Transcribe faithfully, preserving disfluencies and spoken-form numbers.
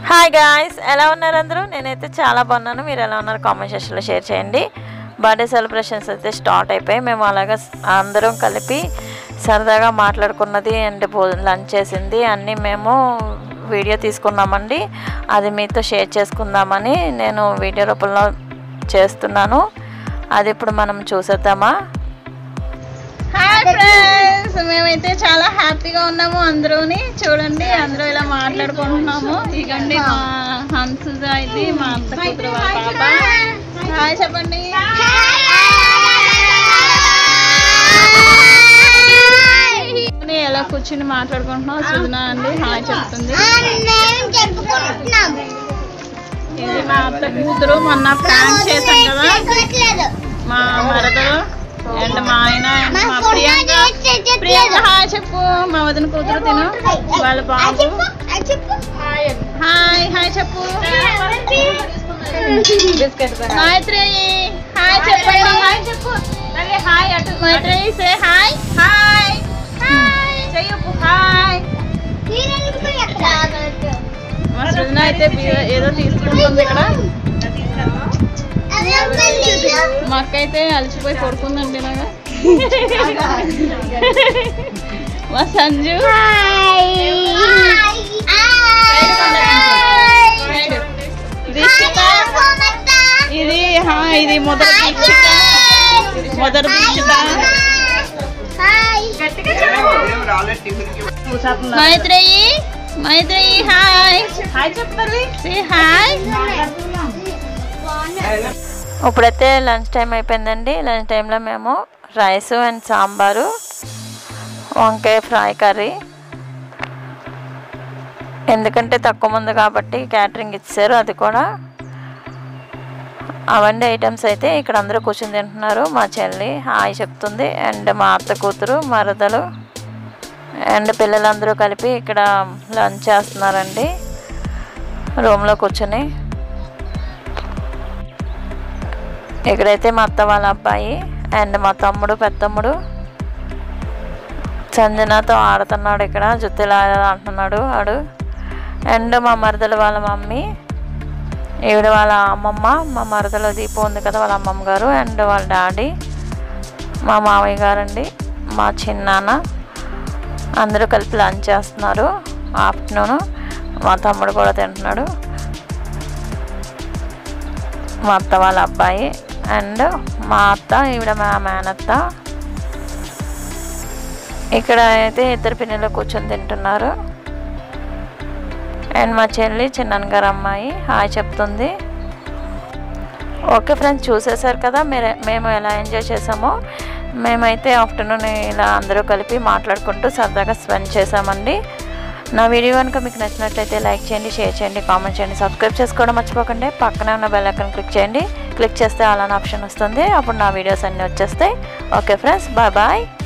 Hi guys, ఎలా ఉన్నారు అందరూ? నేనైతే చాలా బాగున్నాను. మీరు ఎలా ఉన్నారు కామెంట్ సెక్షన్లో షేర్ చేయండి. బర్త్డే సెలబ్రేషన్స్ అయితే స్టార్ట్ అయిపోయి మేము అలాగా అందరం కలిపి సరదాగా మాట్లాడుకున్నది అండ్ లంచ్ చేసింది అన్నీ మేము వీడియో తీసుకున్నామండి. అది మీతో షేర్ చేసుకుందామని నేను వీడియో రూపంలో చేస్తున్నాను. అది ఇప్పుడు మనం చూసేద్దామా. హాయ్ ఫ్రెండ్స్, మేమైతే చాలా హ్యాపీగా ఉన్నాము. అందరూని చూడండి, అందరూ ఇలా మాట్లాడుకుంటున్నాము. ఇకండి మా హన్సుజ అయితే మా అత్త కూతురు వాళ్ళ పాప. హాయ్ చెప్పండి. ఎలా కూర్చుని మాట్లాడుకుంటున్నాం. సుజన అండి హాయ్ చెప్తుంది. ఇది మా అత్త కూతురు. మొన్న ప్రాంక్ చేశాం కదా మా మరదలు అండ్ మా ఆయన మా ప్రియాంక. ప్రియాంక హాయ్ చెప్పు. మా వదిన కూతురు తిను వాళ్ళ బాబు. హాయ్ హాయ్ చెప్పు. మైత్రేయి హాయ్ చెప్పండి. హాయ్ చెప్పు. హాయ్ అటు Maitreyi say hi. Hi hi చెయ్యపు. హాయ్. మా సృజన అయితే ఏదో తీసుకుంటుంది ఇక్కడ. మా అక్క అయితే అలసిపోయి పడుకుందండి నాగా. మా సంజు ఇది ఇది మొదటి దీక్షిత మొదటి దీక్షిత. మైత్రేయి మైత్రేయి హాయ్ హాయ్ చెప్తారు. హాయ్. ఇప్పుడైతే లంచ్ టైం అయిపోయిందండి. లంచ్ టైంలో మేము రైస్ అండ్ సాంబారు, వంకాయ ఫ్రై కర్రీ, ఎందుకంటే తక్కువ మంది కాబట్టి క్యాటరింగ్ ఇచ్చారు. అది కూడా అవన్నీ ఐటమ్స్ అయితే ఇక్కడ అందరూ కూర్చొని తింటున్నారు. మా చెల్లి హాయ్ చెప్తుంది అండ్ మా అత్త కూతురు మరదలు అండ్ పిల్లలందరూ కలిపి ఇక్కడ లంచ్ చేస్తున్నారండి రూమ్లో కూర్చొని. ఇక్కడైతే మా అత్త వాళ్ళ అబ్బాయి అండ్ మా తమ్ముడు పెద్దమ్ముడు సంజనతో ఆడుతున్నాడు. ఇక్కడ జుత్తులా అంటున్నాడు ఆడు. అండ్ మా మరదలు వాళ్ళ మమ్మీ, ఈవిడ వాళ్ళ అమ్మమ్మ, మా మరదలు దీపం ఉంది కదా వాళ్ళ అమ్మమ్మ గారు అండ్ వాళ్ళ డాడీ, మా మావయ్య గారు అండి, మా చిన్నాన్న అందరూ కలిపి లంచ్ చేస్తున్నారు ఆఫ్టర్నూన్. మా తమ్ముడు కూడా తింటున్నాడు, మా అత్త వాళ్ళ అబ్బాయి అండ్ మా అత్త, ఈవిడ మా మేనత్త. ఇక్కడ అయితే ఇద్దరు పిల్లలు కూర్చొని తింటున్నారు అండ్ మా చెల్లి చిన్నగారు అమ్మాయి హాయ్ చెప్తుంది. ఓకే ఫ్రెండ్స్, చూసేసారు కదా మీరు మేము ఎలా ఎంజాయ్ చేసామో. మేమైతే ఆఫ్టర్నూన్ ఇలా అందరూ కలిపి మాట్లాడుకుంటూ సరదాగా స్పెండ్ చేసామండి. నా వీడియో కనుక మీకు నచ్చినట్లయితే లైక్ చేయండి, షేర్ చేయండి, కామెంట్ చేయండి, సబ్స్క్రైబ్ చేసుకోవడం మర్చిపోకండి. పక్కనే ఉన్న బెల్ ఐకాన్ క్లిక్ చేయండి. క్లిక్ చేస్తే ఆల్ అనే ఆప్షన్ వస్తుంది. అప్పుడు నా వీడియోస్ అన్నీ వచ్చేస్తాయి. Okay friends, bye bye.